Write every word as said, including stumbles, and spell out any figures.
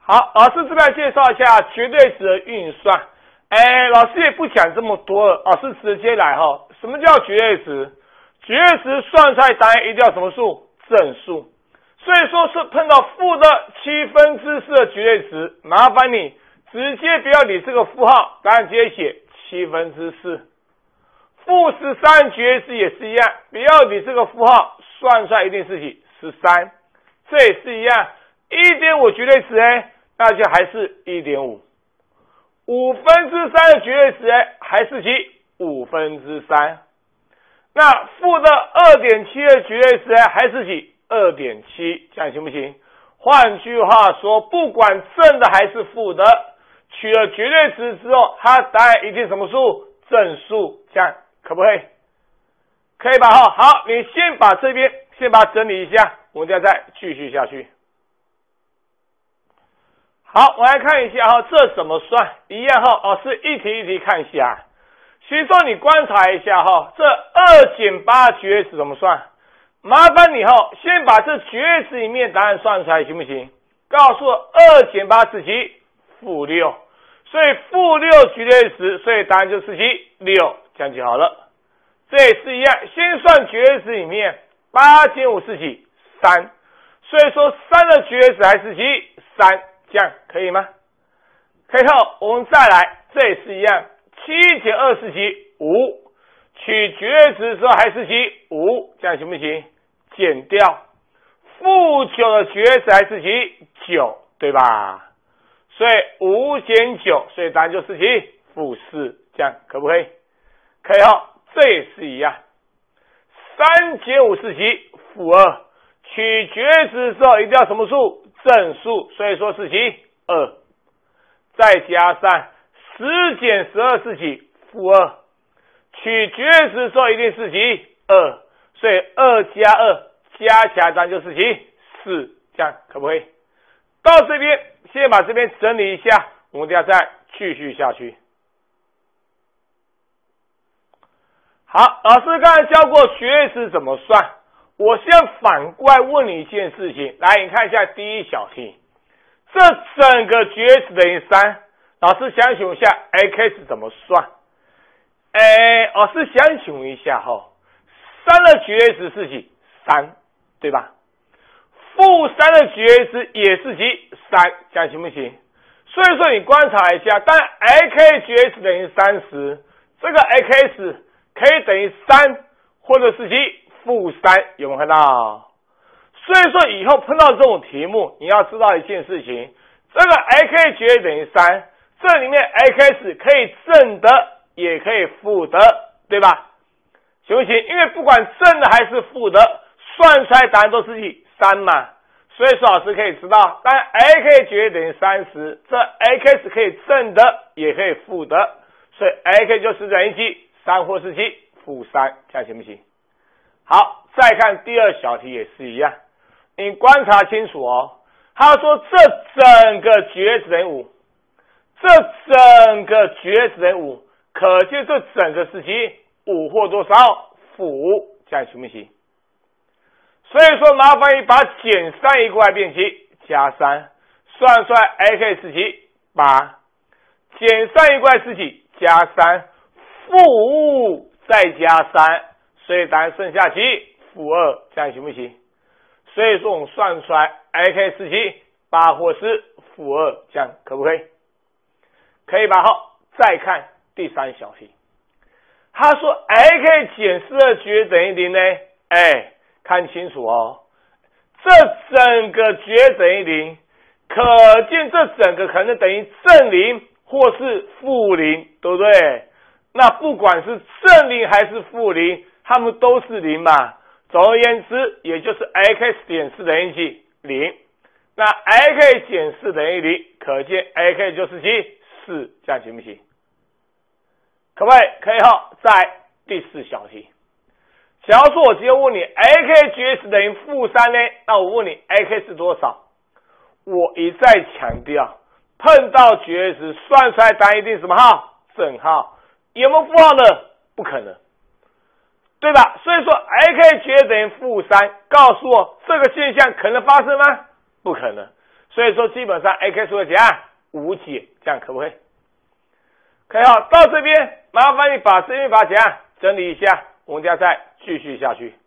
好，老师这边介绍一下绝对值的运算。哎，老师也不讲这么多了，老师直接来哈。什么叫绝对值？绝对值算出来答案一定要什么数？正数。所以说是碰到负的七分之四的绝对值，麻烦你直接不要理这个负号，答案直接写七分之四。负十三绝对值也是一样，不要理这个负号，算出来一定是几？十三。这也是一样，一点五绝对值哎，那就还是 一点五。五分之三的绝对值哎，还是几？五分之三。那负的 二点七 的绝对值哎，还是几？二点七，这样行不行？换句话说，不管正的还是负的，取了绝对值之后，它答案一定什么数？正数，这样可不可以？可以吧？哈，好，你先把这边先把它整理一下，我们再继续下去。好，我来看一下哈，这怎么算？一样哈，老师一题一题看一下。其实说你观察一下哈，这二减八绝对值怎么算？麻烦你哈，先把这绝对值里面答案算出来，行不行？告诉我二减八是几？负六。所以负六绝对值，所以答案就是几？六，这样就好了。这也是一样，先算绝对值里面八减五是几？三。所以说三的绝对值还是几？三，这样可以吗？可以后，我们再来，这也是一样，七减二是几？五。取绝对值之后还是几？五，这样行不行？减掉负九的绝对值还是几？九，对吧？所以五减九，所以答案就是几？负四，这样可不可以？可以哦，这也是一样。三减五是几？负二。取绝对值之后一定要什么数？正数，所以说是几？二。再加上十减十二是几？负二。取绝对值之后一定是几？二。所以二加二加起来当然就是几？四，这样可不可以？到这边先把这边整理一下，我们等下再继续下去。好，老师刚才教过绝对值怎么算，我先反过来问你一件事情，来，你看一下第一小题，这整个绝对值等于三，老师想请问一下 x 怎么算？哎，老师想请问一下哈，三的绝对值是几？三，对吧？负三的绝对值也是几？三，这样行不行？所以说你观察一下，当 x 绝对值等于三十，这个 x 可以等于三，或者是几？负三，有没有看到？所以说以后碰到这种题目，你要知道一件事情，这个 x 绝对等于三，这里面 x 可以正的，也可以负的，对吧？行不行？因为不管正的还是负的，算出来答案都是几？三嘛。所以说老师可以知道，当 x 绝对等于三十，这 x 可以正的，也可以负的，所以 x 就是等于几？三或是几？负三，这样行不行？好，再看第二小题也是一样，你观察清楚哦。他说这整个绝对值等于五，这整个绝对值等于五，可见这整个是几？五或多少？负五，这样行不行？所以说麻烦你把减三移过来变几？加三，算出来 x 是几？八。减三移过来是几？加三，负五再加三，所以答案剩下几？负二，这样行不行？所以说我们算出来 x 是几？八或是负二，这样可不可以？可以吧？好，再看第三小题。他说 x 减四的绝对等于零呢？哎，看清楚哦，这整个绝对等于零，可见这整个可能等于正零或是负零，对不对？那不管是正零还是负零，它们都是零嘛。总而言之，也就是 x 减四等于几？零。那 x 减四等于零，可见 x 就是几？四，这样行不行？可不可以？可以哈。在第四小题，假如说我直接问你 x 绝对值等于负三呢，那我问你 x 是多少？我一再强调，碰到绝对值算出来答案一定什么号？正号。有没有负号呢？不可能，对吧？所以说 x 绝对等于负三，告诉我这个现象可能发生吗？不可能。 所以说基本上 A K 数的怎样无解，这样可不可以？可以好，到这边麻烦你把这边把怎样整理一下，我们家再继续下去。